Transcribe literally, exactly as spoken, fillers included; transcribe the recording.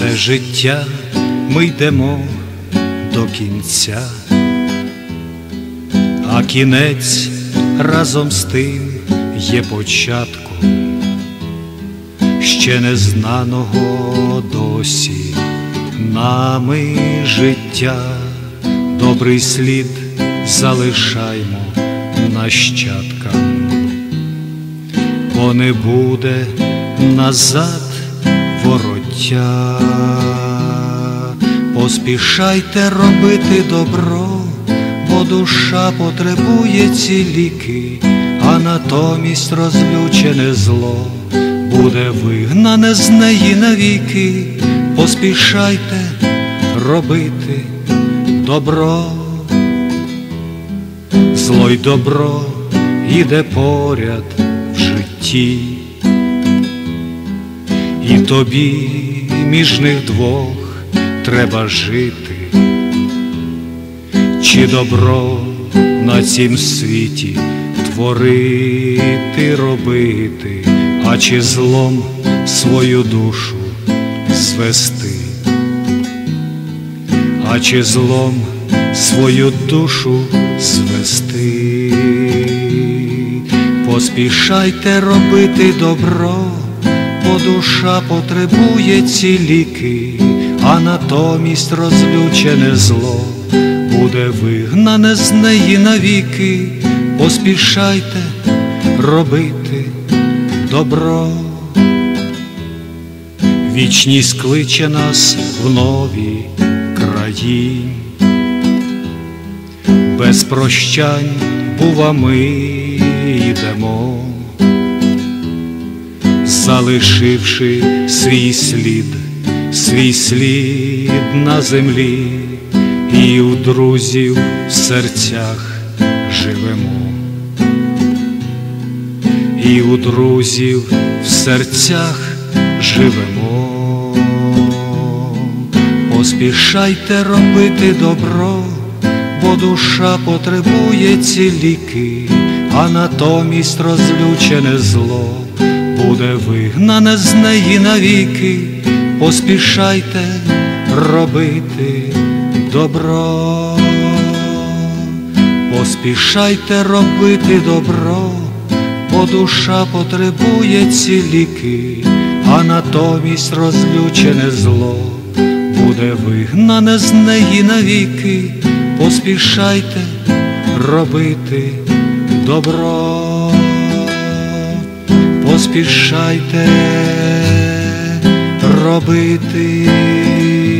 Все життя ми йдемо до кінця, а кінець разом з тим є початком ще незнаного досі нами життя. Добрий слід залишаймо нащадкам, бо не буде назад вороття. Поспішайте робити добро, бо душа потребує ці ліки, а натомість розлючене зло буде вигнане з неї навіки. Поспішайте робити добро, зло й добро іде поряд в житті, і тобі між них двох треба жити. Чи добро на цім світі творити, робити, а чи злом свою душу звести, а чи злом свою душу звести. Поспішайте робити добро, бо душа потребує ці ліки, а натомість розлючене зло буде вигнане з неї навіки. Поспішайте робити добро. Вічність кличе нас в нові краї, без прощань, бува, ми йдемо, залишивши свій слід, свій слід на землі, і у друзів в серцях живемо, і у друзів в серцях живемо. Поспішайте робити добро, бо душа потребує ці ліки, а натомість розлючене зло буде вигнане з неї навіки. Поспішайте робити добро, поспішайте робити добро, бо душа потребує ці ліки, а натомість розлючене зло буде вигнане з неї навіки. Поспішайте робити добро, поспішайте робити